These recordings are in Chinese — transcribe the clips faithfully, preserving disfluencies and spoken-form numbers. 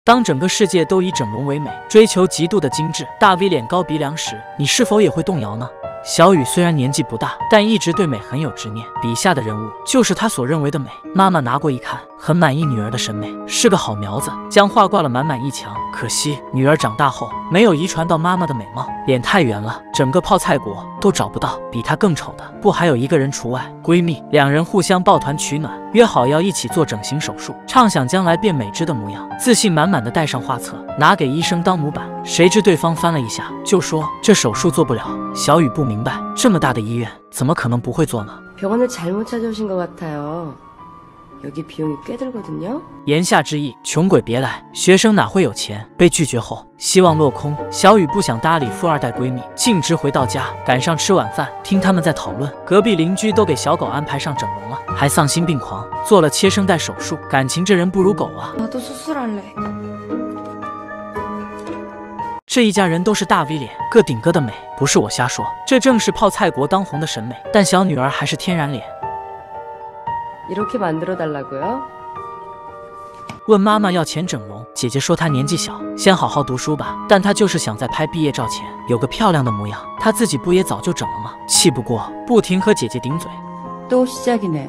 当整个世界都以整容为美，追求极度的精致、大 V 脸、高鼻梁时，你是否也会动摇呢？小雨虽然年纪不大，但一直对美很有执念。笔下的人物就是她所认为的美。妈妈拿过一看，很满意女儿的审美，是个好苗子，将画挂了满满一墙。可惜女儿长大后没有遗传到妈妈的美貌，脸太圆了，整个泡菜国都找不到比她更丑的。不，还有一个人除外，闺蜜。两人互相抱团取暖，约好要一起做整形手术，畅想将来变美姿的模样，自信满满的带上画册，拿给医生当模板。谁知对方翻了一下，就说这手术做不了。小雨不明白，这么大的医院怎么可能不会做呢？ 병원을 잘못 찾아오신 것 같아요. 여기 비용이 꽤 들거든요. 言下之意，穷鬼别来，学生哪会有钱？被拒绝后，希望落空。小雨不想搭理富二代闺蜜，径直回到家，赶上吃晚饭，听他们在讨论，隔壁邻居都给小狗安排上整容了，还丧心病狂，做了切声带手术。感情这人不如狗啊！ 나도 수술할래. 这一家人都是大 V 脸，个顶个的美，不是我瞎说，这正是泡菜国当红的审美。但小女儿还是天然脸。 이렇게 만들어 달라고요? 问妈妈要钱整容，姐姐说她年纪小，先好好读书吧。但她就是想在拍毕业照前有个漂亮的模样，她自己不也早就整了吗？气不过，不停和姐姐顶嘴。 또 시작이네.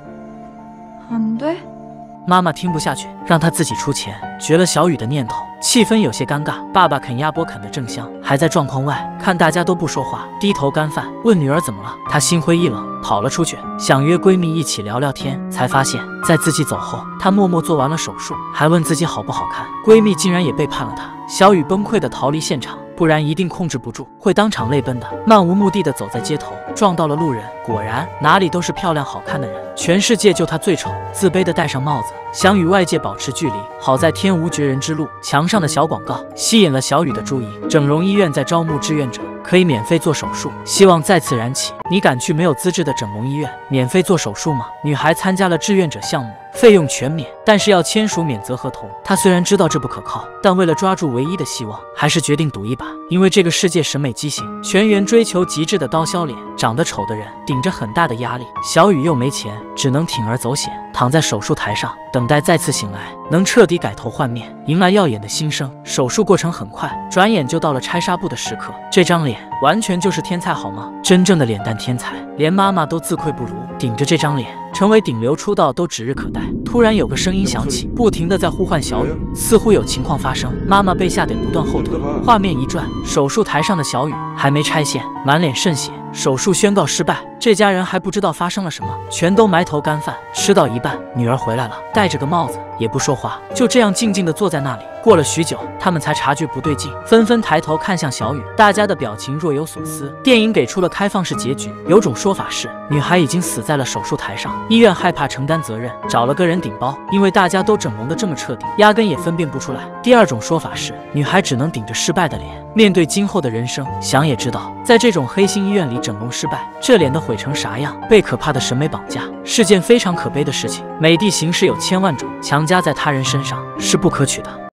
안 돼? 妈妈听不下去，让她自己出钱，绝了小雨的念头。气氛有些尴尬，爸爸啃鸭脖啃得正香，还在状况外看大家都不说话，低头干饭。问女儿怎么了，她心灰意冷，跑了出去，想约闺蜜一起聊聊天，才发现，在自己走后，她默默做完了手术，还问自己好不好看。闺蜜竟然也背叛了她，小雨崩溃地逃离现场。 不然一定控制不住，会当场泪奔的。漫无目的的走在街头，撞到了路人，果然哪里都是漂亮好看的人，全世界就她最丑，自卑的戴上帽子，想与外界保持距离。好在天无绝人之路，墙上的小广告吸引了小雨的注意。整容医院在招募志愿者，可以免费做手术，希望再次燃起。你敢去没有资质的整容医院免费做手术吗？女孩参加了志愿者项目。 费用全免，但是要签署免责合同。她虽然知道这不可靠，但为了抓住唯一的希望，还是决定赌一把。因为这个世界审美畸形，全员追求极致的刀削脸，长得丑的人顶着很大的压力。小雨又没钱，只能铤而走险，躺在手术台上，等待再次醒来，能彻底改头换面，迎来耀眼的新生。手术过程很快，转眼就到了拆纱布的时刻。这张脸完全就是天才，好吗？真正的脸蛋天才，连妈妈都自愧不如。顶着这张脸，成为顶流出道都指日可待。 突然有个声音响起，不停地在呼唤小雨，似乎有情况发生。妈妈被吓得不断后退。画面一转，手术台上的小雨还没拆线，满脸渗血，手术宣告失败。这家人还不知道发生了什么，全都埋头干饭。吃到一半，女儿回来了，戴着个帽子，也不说话，就这样静静地坐在那里。过了许久，他们才察觉不对劲，纷纷抬头看向小雨，大家的表情若有所思。电影给出了开放式结局，有种说法是，女孩已经死在了手术台上，医院害怕承担责任，找了个人顶包，因为大家都整容的这么彻底，压根也分辨不出来。第二种说法是，女孩只能顶着失败的脸，面对今后的人生。想也知道，在这种黑心医院里整容失败，这脸的毁成啥样，被可怕的审美绑架，是件非常可悲的事情。美的形式有千万种，强加在他人身上是不可取的。